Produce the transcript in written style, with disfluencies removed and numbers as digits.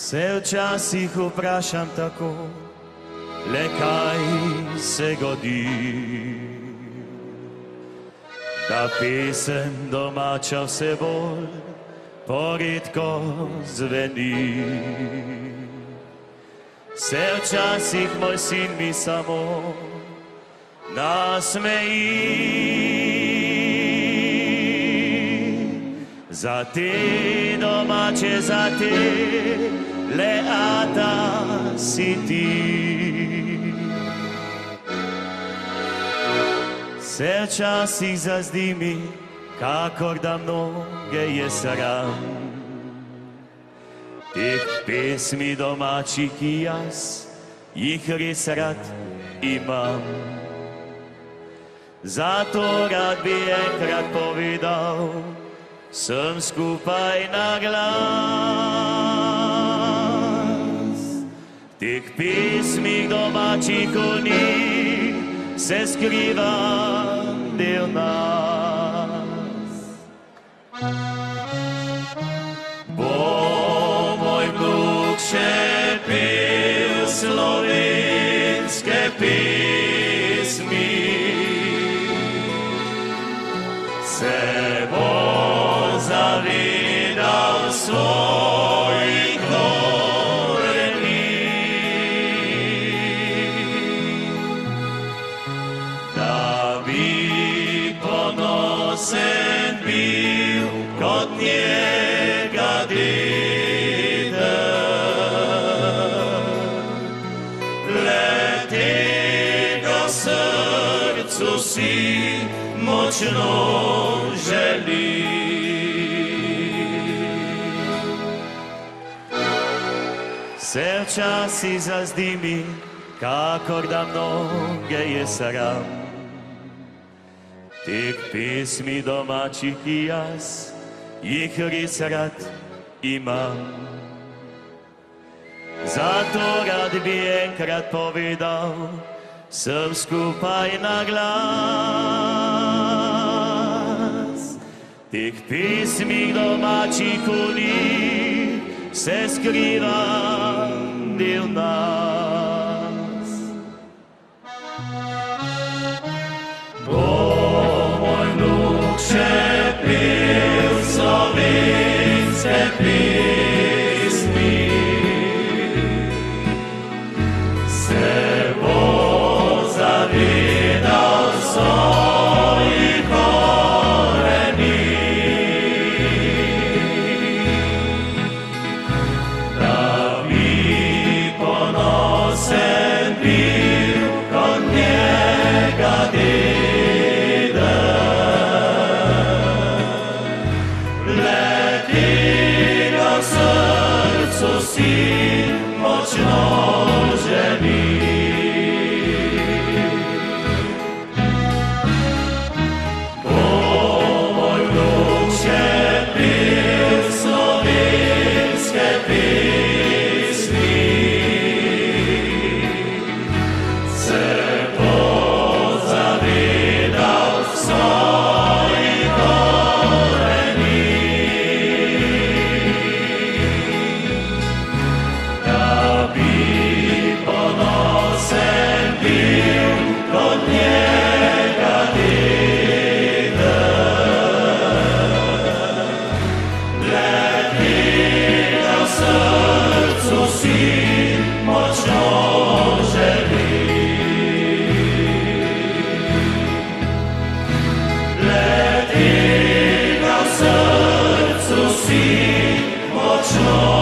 Se včasih vprašam tako, le kaj se godi, da pesem domača vse bolj poredko zveni. Se včasih moj sin mi samo nasmeji, za te domače, za te le ata si ti. Se včasih zazdi mi, kakor da mnoge je sram teh pesmi domačih, ki jaz jih res rad imam. Zato rad bi enkrat povedal vsem skupaj na glas. Teh pesmih domačih o njih se skriva del nas. Bo moj vnuk še pel slovenske pesmi, se bo zavedal svojih koreni, da bi ponosen bil kot njega dedek. Le tega srcu si močno želi. Se včasih zazdi mi, kakor da mnoge je sram teh pesmi domačih, ki jaz jih res rad imam. Zato rad bi enkrat povedal vsem skupaj na glas. Teh pesmih domačih v njih se skriva del nas. Bo moj vnuk še pel slovenske pesmi, se bo zavedal svojih koreni, da bi ponosen bil kot njega dedek. Le tega v srcu si močno želi. Bo moj vnuk še pel slovenske pesmi, se bo zavedal svojih koreni, da bi ponosen bil kot njega dedek. Le tega v srcu si močno želi. Le tega v srcu si močno